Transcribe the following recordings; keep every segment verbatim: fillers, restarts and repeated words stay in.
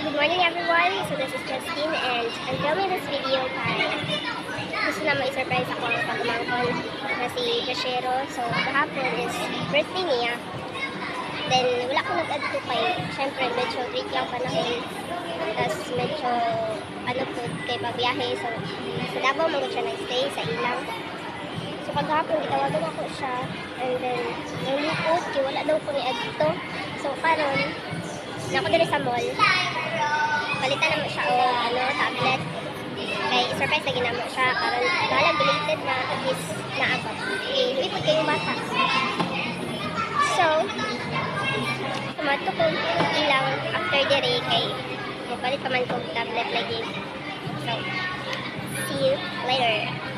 Good morning everyone! So this is Justine and I'm filming this video para gusto na ma-surprise ako ang pagmangkol na si Gashero. So kahapon is birthday niya. Then wala ko nag-add ko kay, syempre medyo break lang panahon. Tapos medyo ano po kay pabiyahe. So sa Davao magod siya nag-stay sa ilang. So paghapon gitawagan ako siya and then nalipot kaya wala daw ko ni-add dito. So karon na ako dito sa mall. Palitan naman siya o ano, tablet. Kay surprise lagi naman siya. Karon bahala belated na at least naabot. Eh, lipot kayong bata. So, tumato ko ilang after diri kay mapalit pa man kong tablet lagi. So, see you later.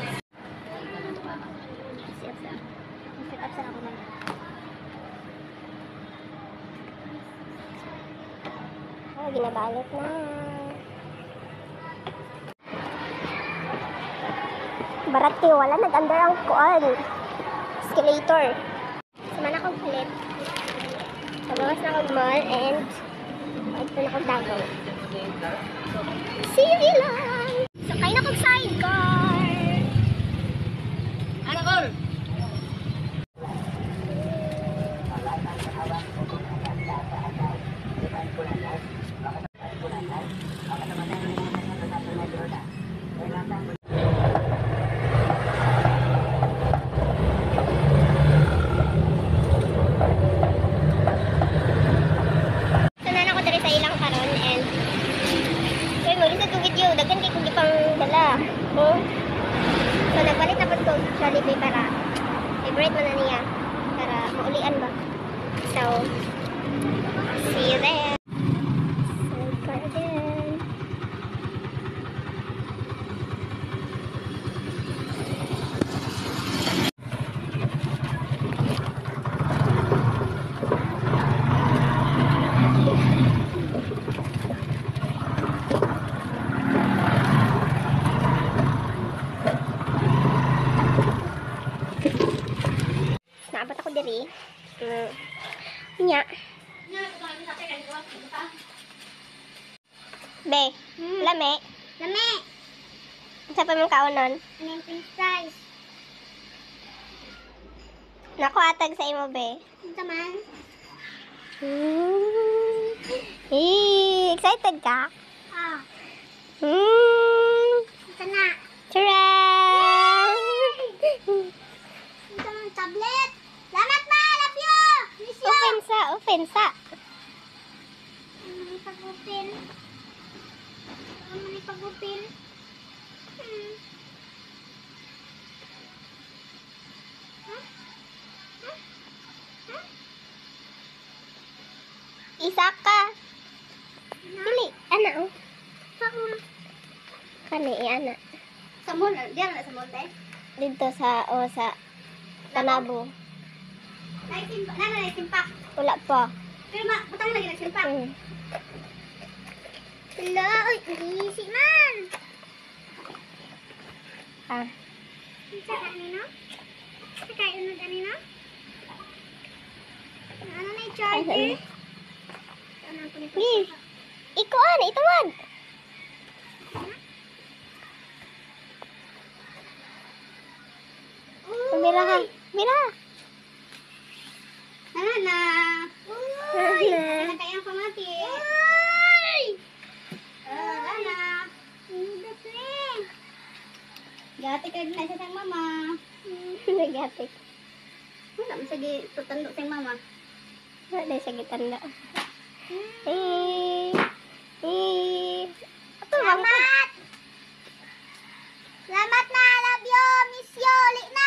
Set up sa ako man. Oh, ginabalot na. Barat kayo, wala nag-under ang kuan. Escalator. Sama na akong palit. Sabawas na akong mall and ito na akong Davao. See you lang! Sakay na akong sidecar! Ano all? Dagan kay kung ipang dala. Oh. So, nagpalit na po ito Jollibee para favorite mo na niya. Para maulian ba. So, see you there. Sidecar again. Naabot ako diri. Uh, nya. Be, hmm. lame. Lame. Sa pa mong kaunon? Anong price? Naku, atag sa imo, be. Ito man. Hmm. Hey, excited ka? Ah. Hmm. Ito na. Tara! Ito ng tablet. Lamat na! Love you! Miss you! Offensa! Offensa! Ano man ipag-open? Ano man ipag-open? Hmm. Huh? Huh? Huh? Isa ka! Dili! Ana oh! Saan? Kani, ana. Sa mall? Diyan na sa mall, eh? Dito sa, o oh, sa Tanabo. Naisimpak? Nana, naisimpak? Wala pa. Pero ma, butang lagi nagsimpak? Hmm. Hello, uy, easy man! Ah. Sa kanino? Sa kayo kanino? Ano na yung charger? Ano po nito? Yes. Iko an, ituwad! Mira ka. Mira. Nana na. Uy. Nana kayang pamati. Uy. Ah, nana. Hindi pre. Gati ka din sa sang mama. Gati. Wala mo sige tutando sang mama. Wala sige tanda. Eh. Eh. Salamat. Salamat na. Love you. Miss you. Uli na.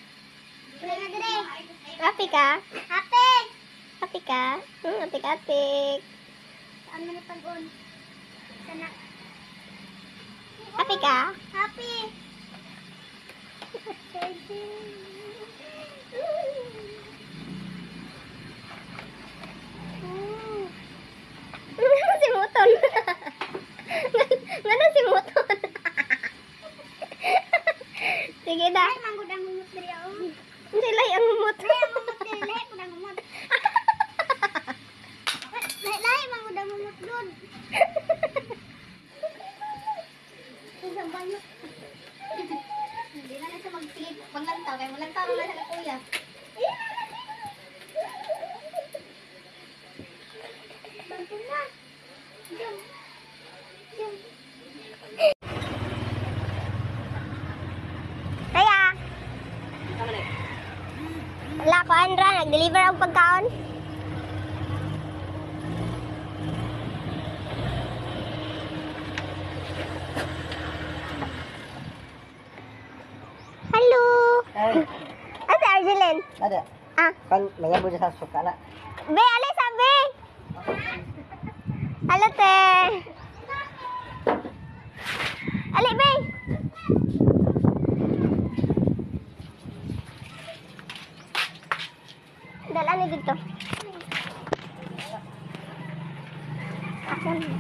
Happy ka? Happy! Happy ka? Hmm, apik-apik. Saan mo nipag-on? Sana. Happy ka? Happy! Ngano si Muton? Ngano si Muton? Sige na. Ay, manggod ang mumut diri ako. Hindi lay ang mumut. Lay ang mumut diri, lay ko ang mumut. Lay, lay manggod ang mumut doon. Kaya, wala ko, Andra, nag-deliver ang pagkaon. Hello! Ay, Ate Arjeline? ada. Ah, Kan nangabo sa suka na. be, alay sabi! Hello, te! Ali, be! Dala na dito. Ako na.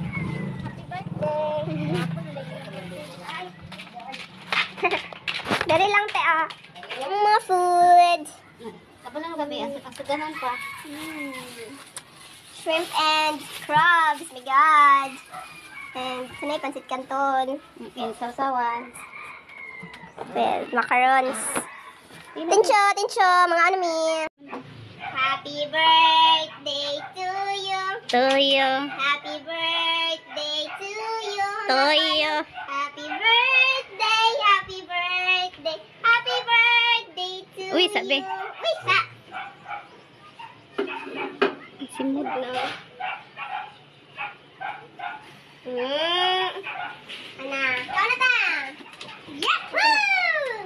Happy birthday! Dari lang, te, ah. Yung mga food. Kapag lang kami, asaganan pa. Mm. Shrimp and crabs, my God. And sanay pansit canton. In sausawan. Well, macarons. Tincho, tincho, mga ano mi. Happy birthday to you. To you. Happy birthday to you. To you. Happy birthday, happy birthday, happy birthday to Uy, you. sabi. Uy, sa. Simod na. Hmm. Ana, ikaw na ta. Yahoo!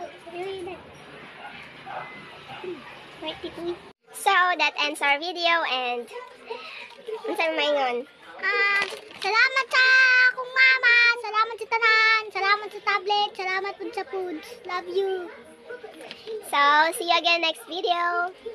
So, that ends our video and ano sabi maingon? Ah, salamat sa akong mama. Salamat sa tanan. Salamat sa tablet. Salamat po sa foods. Love you. So, see you again next video.